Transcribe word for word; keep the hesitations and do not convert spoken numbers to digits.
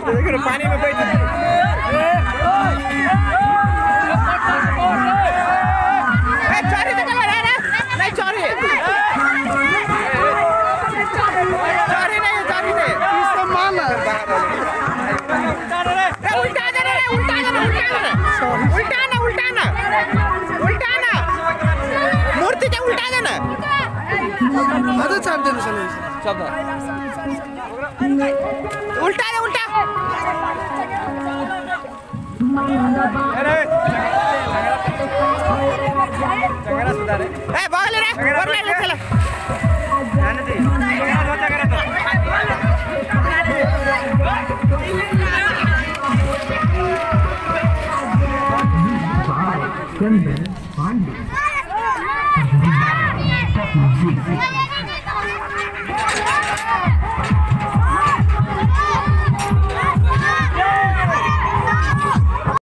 पानी में बैठ चोरी तो नहीं चोरी चोरी नहीं चोरी नहीं इसको माना उल्टा दे रे उल्टा दे उल्टा ना उल्टा ना उल्टा ना मूर्ति के उल्टा दे ना अरे चाप दे चलो चाप उल्टा दे उल्टा अरे चंगरा सुधारे ए बगल रे कर ले चला जाने दे बहुत चंगरा तो चंदन पांडे